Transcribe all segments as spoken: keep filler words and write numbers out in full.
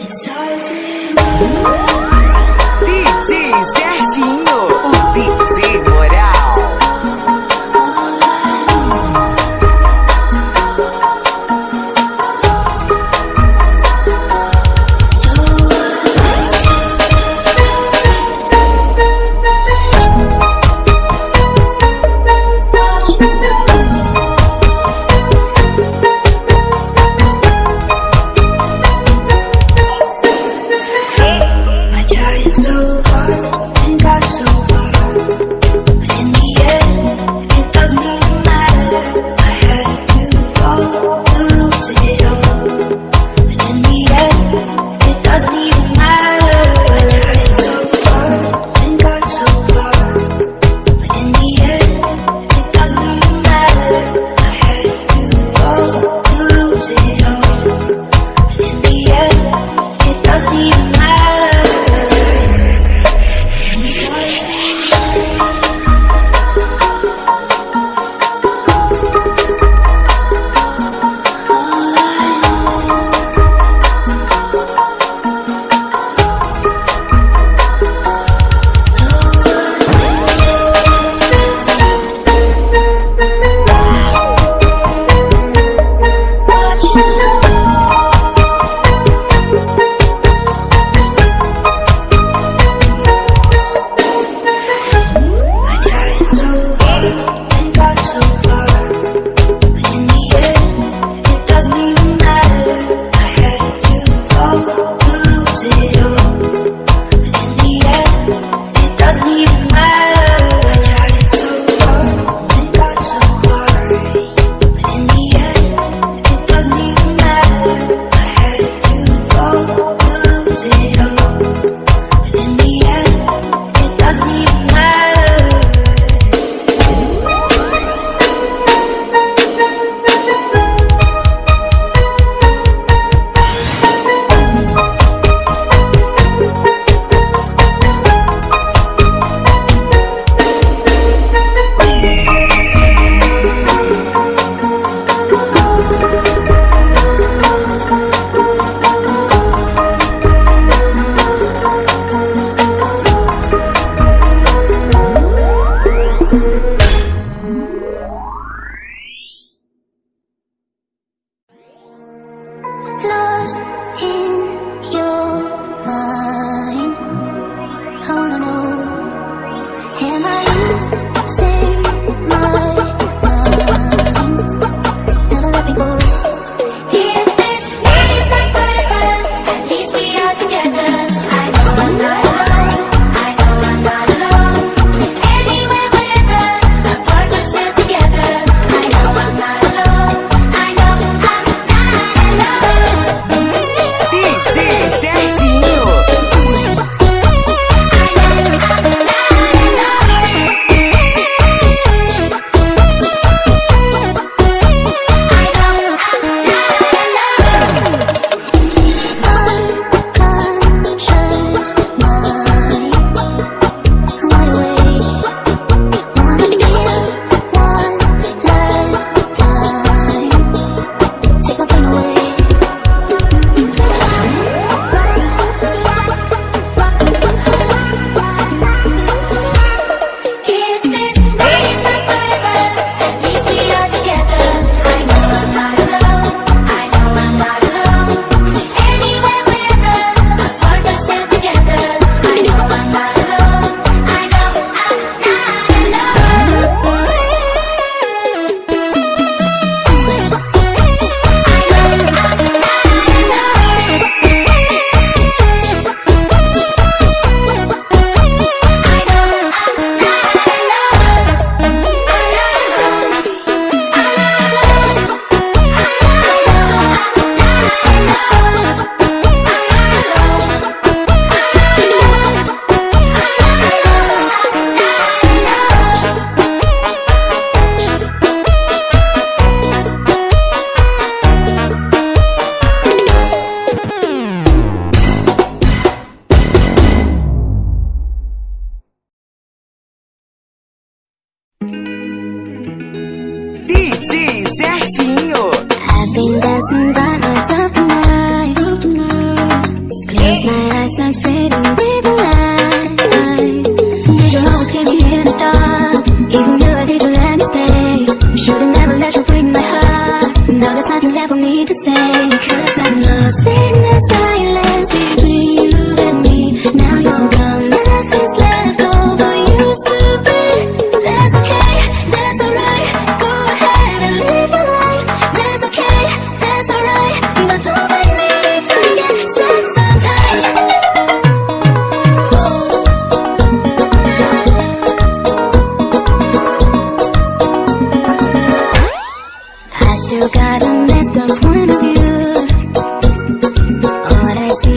D J Serginho, o D J Moral. I tried so hard. need to say, 'cause I'm lost in the silence between you and me. Now you're gone, nothing's left over used to be. That's okay, that's alright. Go ahead and live your life. That's okay, that's alright. But don't make me forget sex sometimes. I still got a messed up point of view. All I see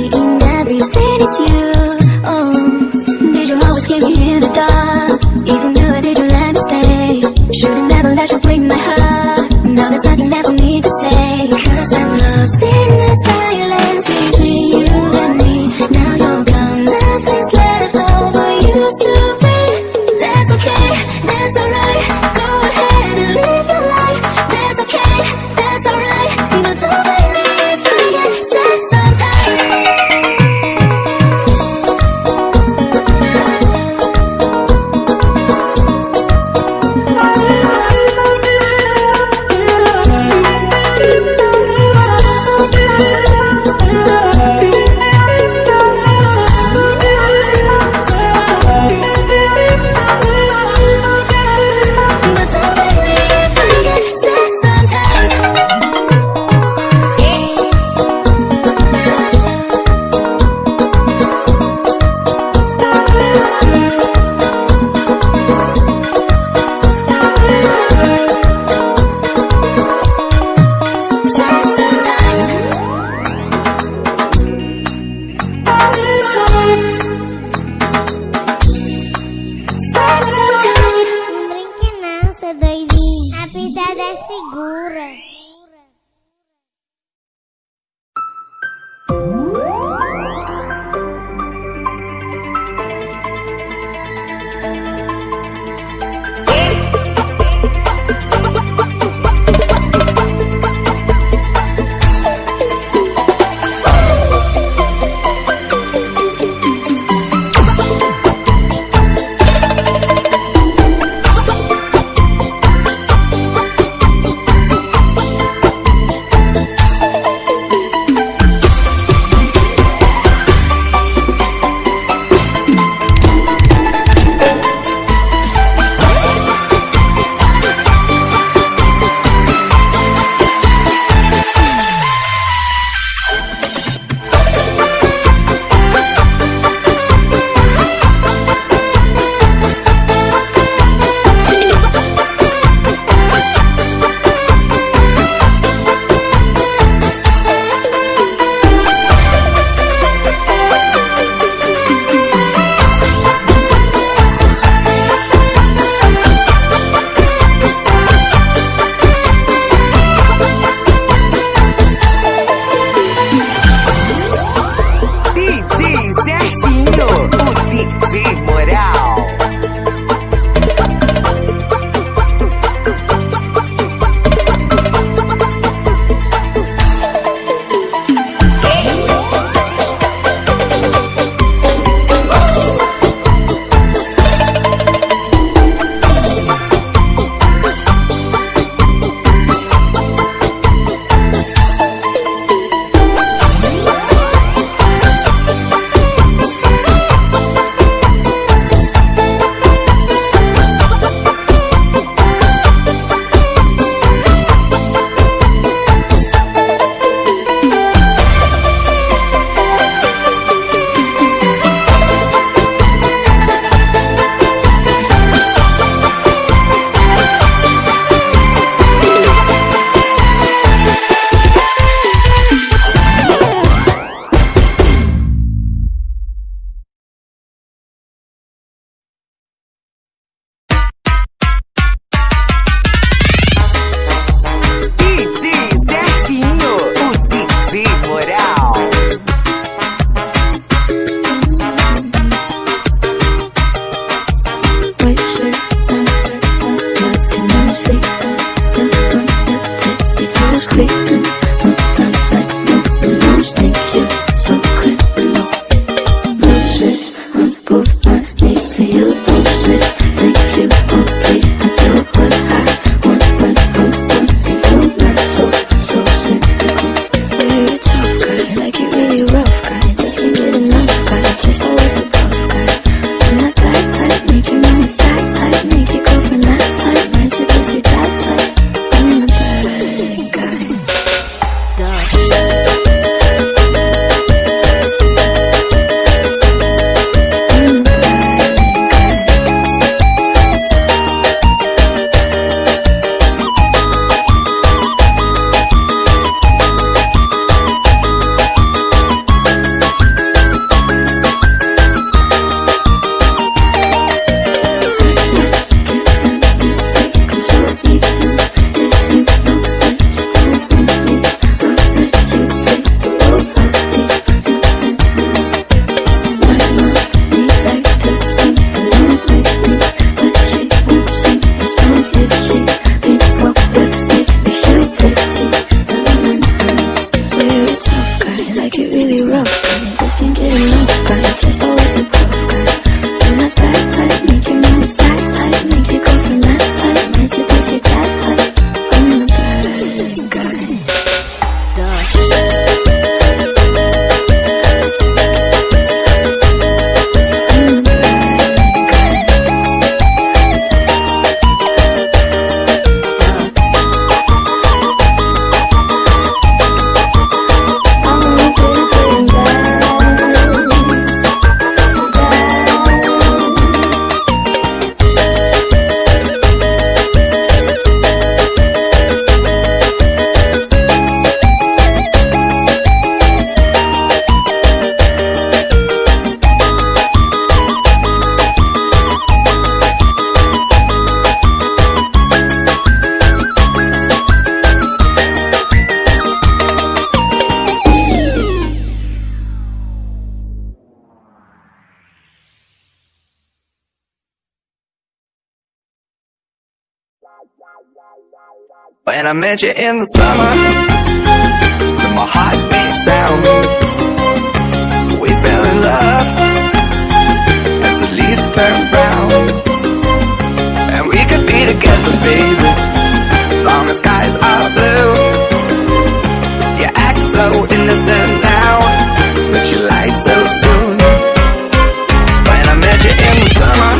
When I met you in the summer, to my heartbeat sound, we fell in love as the leaves turn brown. And we could be together, baby, as long as skies are blue. You act so innocent now, but you lied so soon. When I met you in the summer,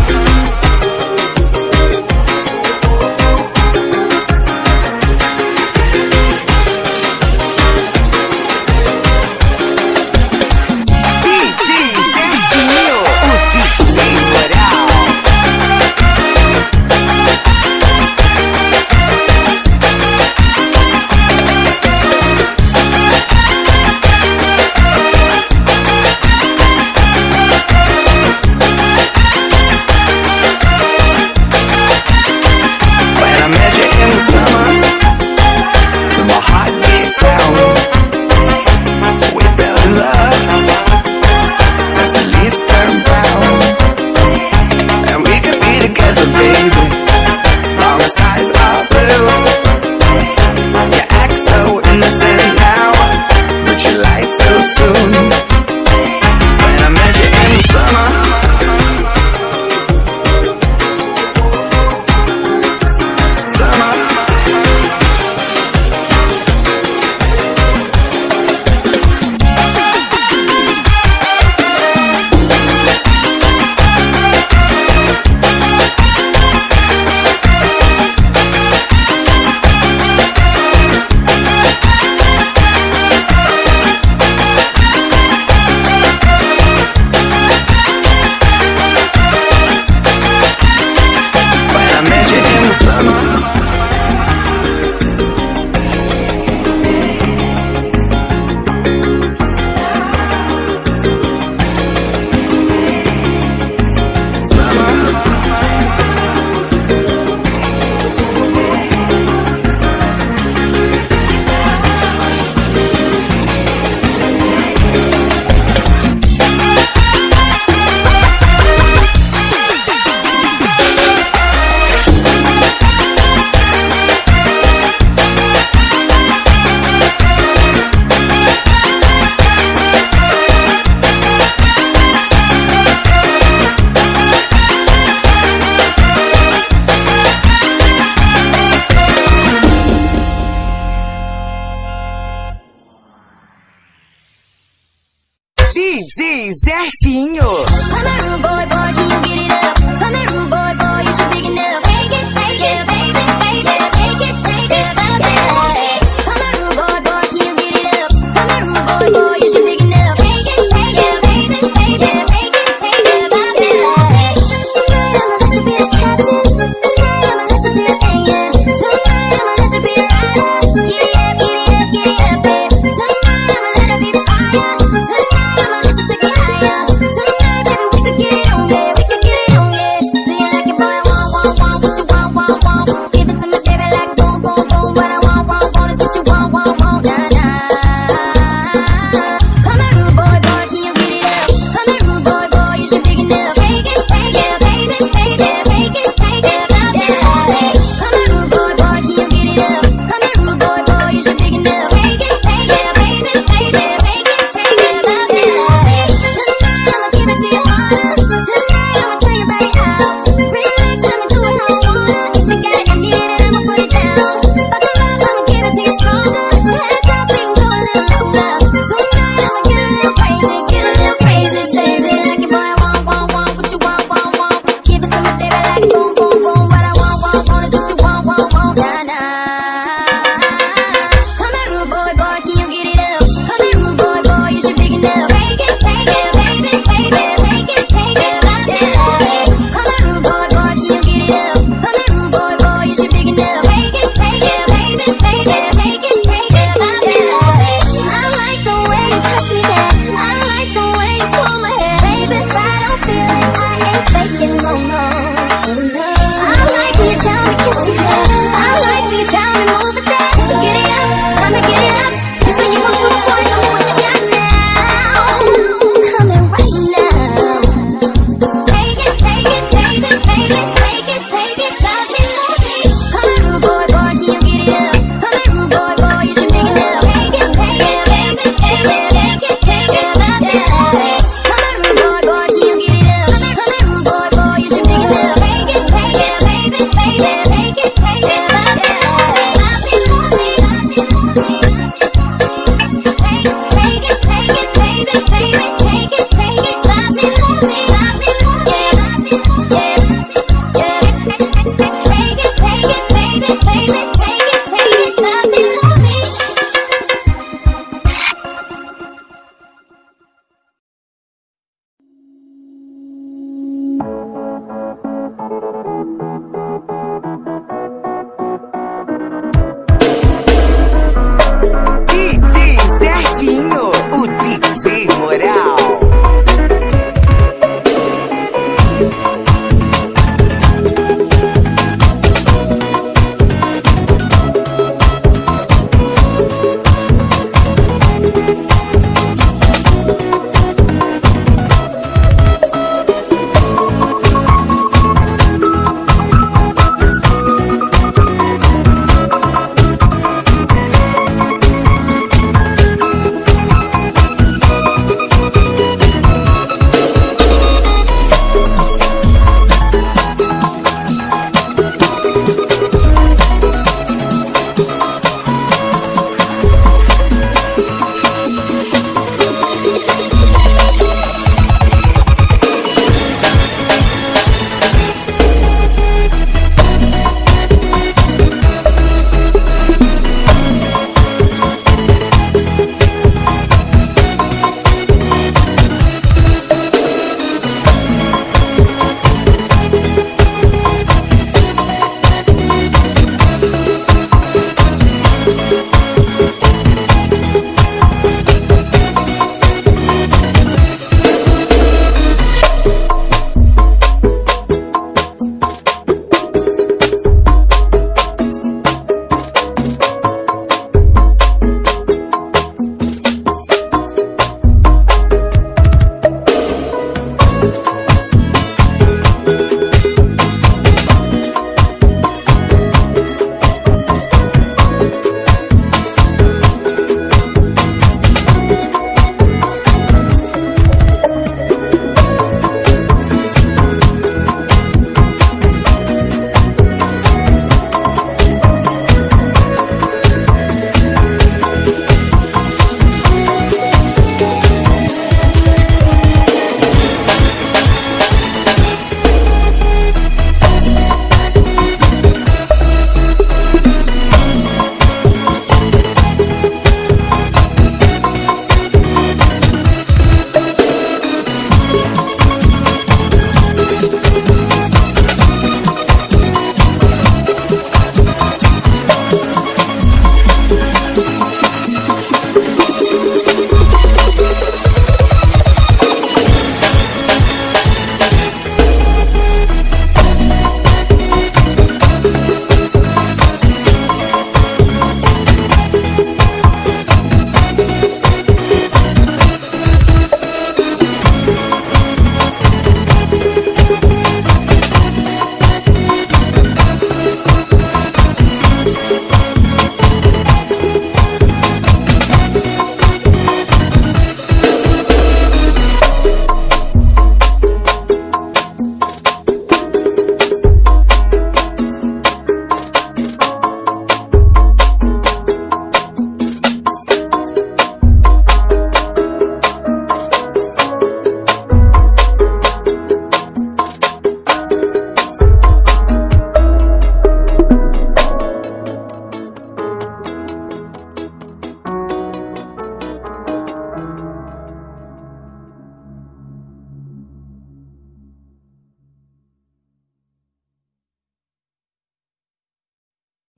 D J Zefinho. Come here, rude boy, boy, can you get it up? Come here, rude boy, boy, you should big enough. Take it, take it, baby, baby, take it, take it, baby. Come here, rude boy, boy, can you get it up? Come here, rude boy, boy, you should big enough. Take it, take it, baby, baby, take it, take it, baby. Tonight I'ma let you be the captain. Tonight I'ma let you do your thing, yeah. Tonight I'ma let you be a rider. Giddy up, giddy up, giddy up, babe. Tonight I'ma let it be fire. Tonight I'ma let you take it higher. Tonight, baby, we could get it on, baby.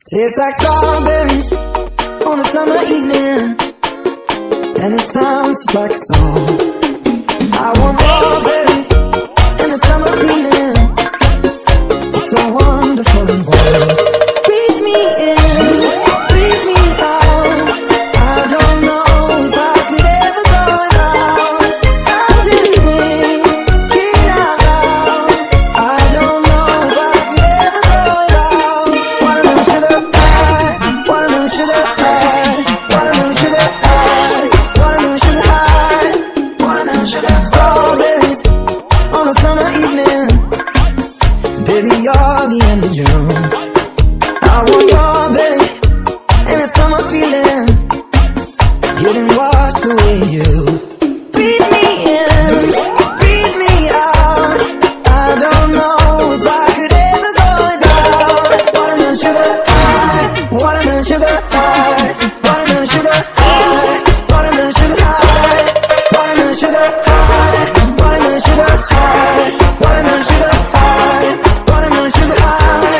Tastes like strawberries on a summer evening, and it sounds just like a song. I want strawberries and a summer feeling. It's so wonderful and warm. Breathe me in, breathe me out. I don't know if I could ever go without. I'm just thinking out loud. I don't know if I could ever go without. Watermelon sugar high, watermelon sugar high, watermelon sugar high, watermelon sugar high, watermelon sugar. Strawberries on a summer evening. Baby, you're the end of June. I want your belly and that summer feeling, getting washed away you. Breathe me in, breathe me out. I don't know if I could ever go without. Watermelon sugar high, watermelon sugar high, watermelon sugar high, watermelon sugar high, watermelon sugar high, watermelon sugar high, watermelon sugar high, watermelon sugar high.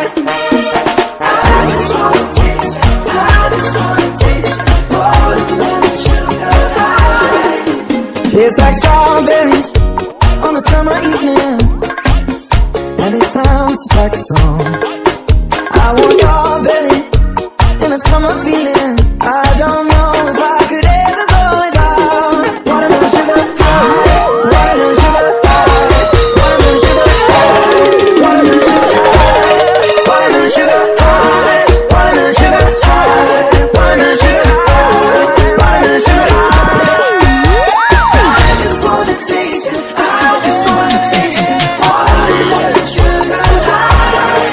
I just wanna taste, I just wanna taste watermelon sugar high. Tastes like strawberries on a summer evening, and it sounds just like a song. I want your belly and that summer feeling. I don't know if I could ever go without. Watermelon sugar high, watermelon sugar high, watermelon sugar high, watermelon sugar high, watermelon sugar high, watermelon sugar high, watermelon sugar high, watermelon sugar high. I just wanna taste it, I just wanna taste it, watermelon sugar high.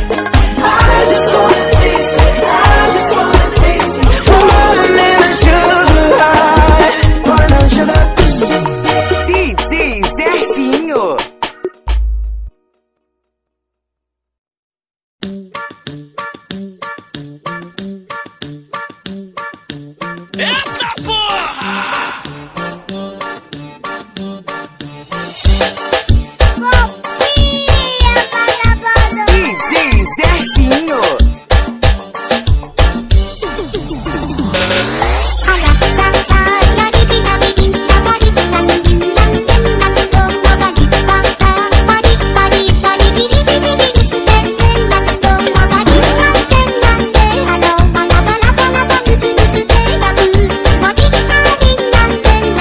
I just wanna taste it, I just wanna taste it, watermelon sugar high, watermelon sugar. D J Zefinho. D J Zefinho. Bye.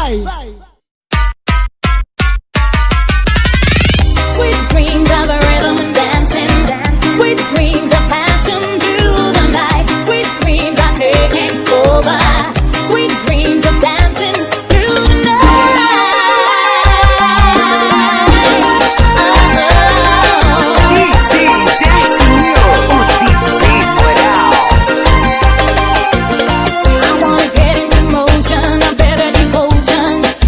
Sweet dreams of a rhythm and dancing, sweet dreams of passion through the night, sweet dreams are taking over, sweet dreams of dancing through the night. D J Serginho, o D J moral. I wanna get into motion, a better devotion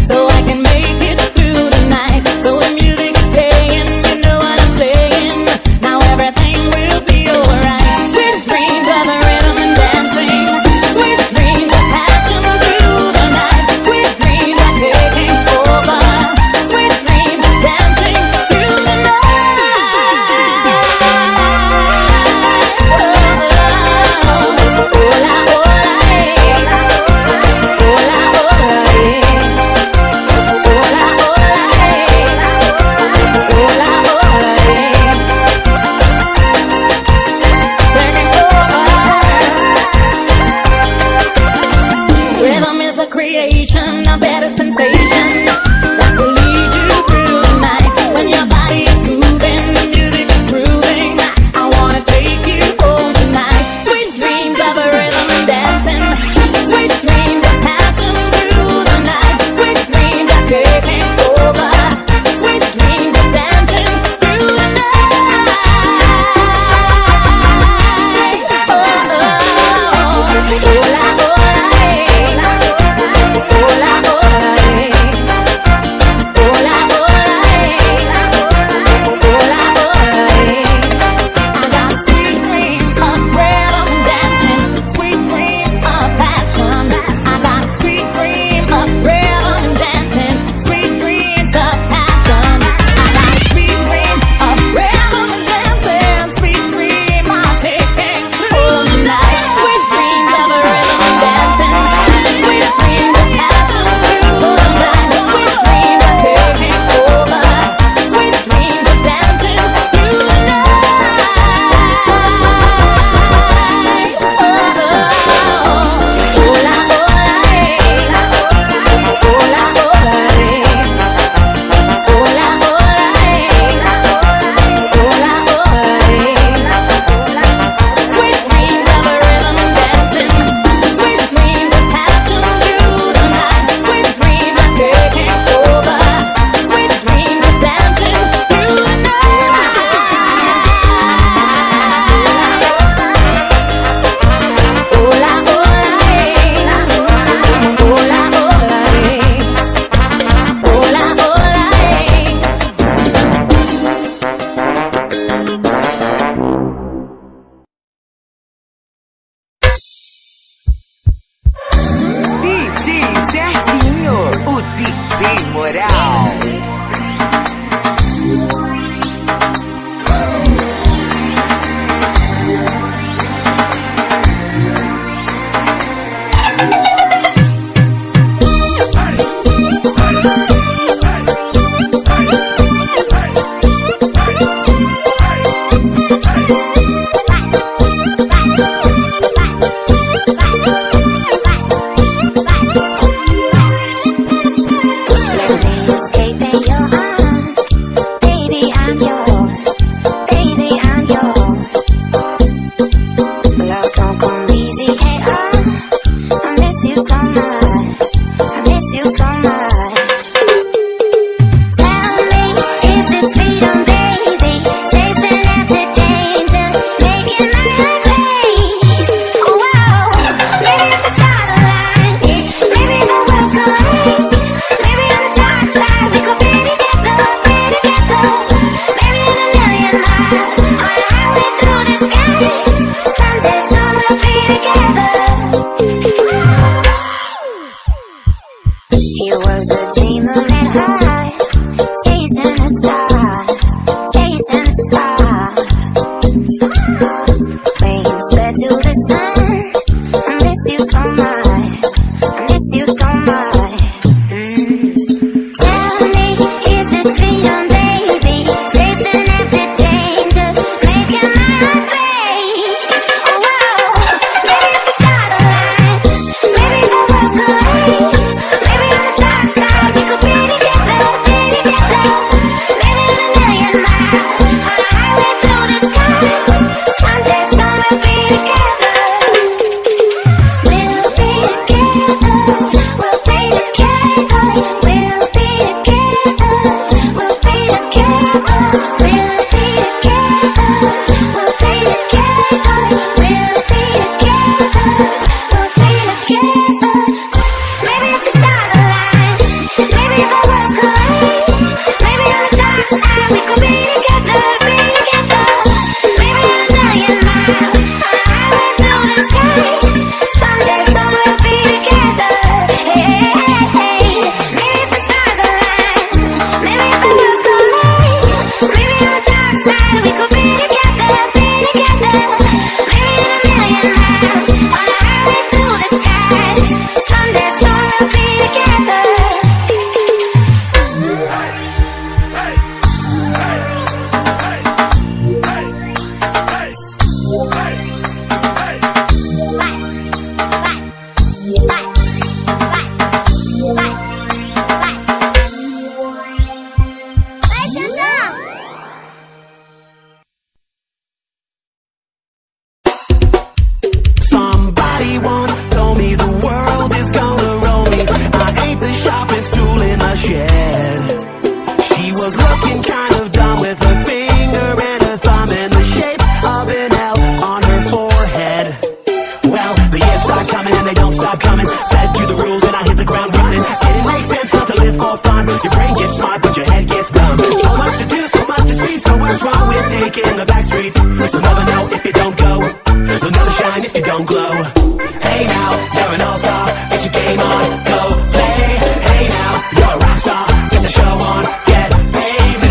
smart, your brain gets smart, but your head gets dumb. So much to do, so much to see, so what's wrong with taking the back streets? You'll never know if you don't go, you'll never shine if you don't glow. Hey now, you're an all-star, get your game on, go play. Hey now, you're a rock star, get the show on, get paid.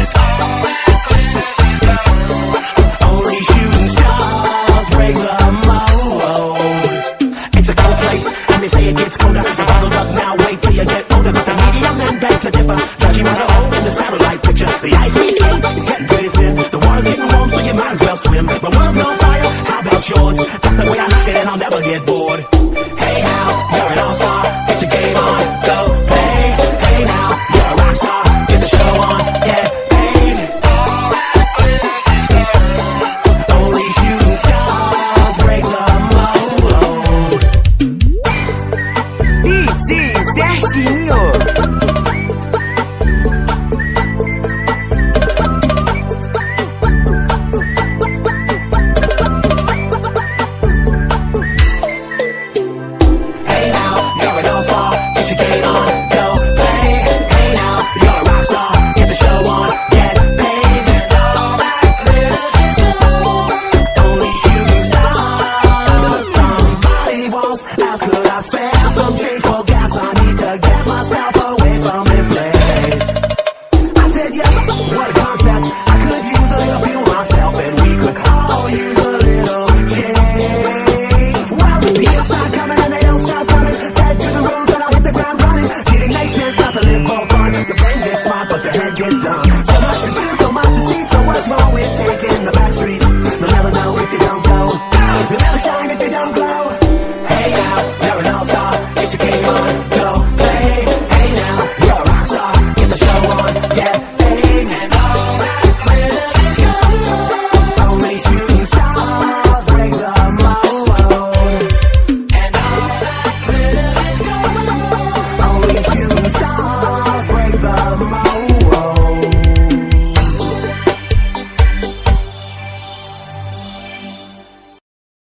Only shooting stars break the mold. It's a cold place, and they say it gets colder. You're bottled up now, wait till you get older. But the media men beg to differ, judging by the hole in the satellite picture. The ice is getting pretty thin, the water's getting warm, so you might as well swim. My world's on fire, how about yours? That's the way I look at it, I'll never get bored. Hey now, you're an all-star, get your game on, go play. Hey now, you're a rock star, get the show on, get paid. Only shooting stars break the mold. D J Serginho. Hey now, you're an all-star, get your game on, go play. Hey now, you're a rock star, get the show on, get paid. Only shooting stars. Somebody once asked, could I spare some change for gas? I need to get myself away from this place. I said yes, what a concept. I could use a little fuel myself, and we could all use a little change. Well, the beats start coming and they don't stop coming. Dead to the rules and I'll hit the ground running. Did it make sense not to live for fun? The brain gets smart, but your head gets dumb.